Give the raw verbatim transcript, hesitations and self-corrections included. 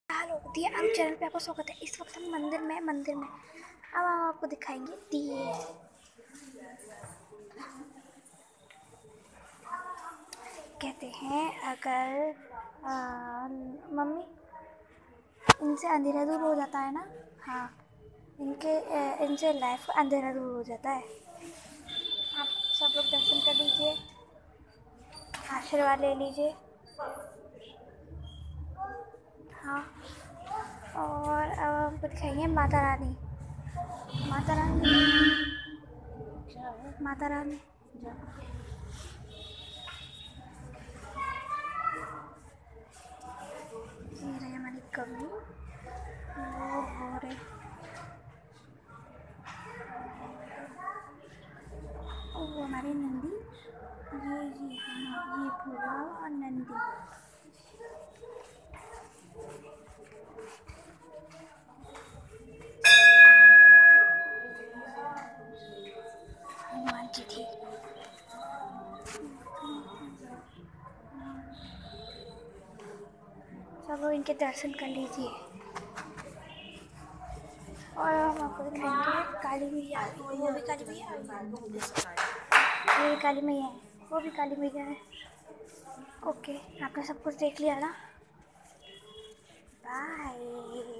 Hello दिया आलू channel पे आपको स्वागत है। इस वक्त हम मंदिर में मंदिर में अब हम आपको दिखाएंगे दिए। कहते हैं अगर आ, मम्मी इनसे अंधेरा दूर हो जाता है ना। हाँ, इनके इनसे लाइफ अंधेरा दूर हो जाता है। आप सब लोग दर्शन कर लीजिए, आशीर्वाद ले लीजिए। हाँ, और अब हमको दिखाएंगे माता रानी। माता रानी माता रानी ये रहे हमारी कवि, वो हो रहे वो हमारे नंदी। ये ये हाँ ये भोला और नंदी। हनुमान जी थी। सब लोग इनके दर्शन कर लीजिए। और हम आपको दिखाएंगे काली मैया। वो भी काली मैया, ये भी काली मैया है, वो भी काली मैया है। ओके, आपने सब कुछ देख लिया ना। बाय।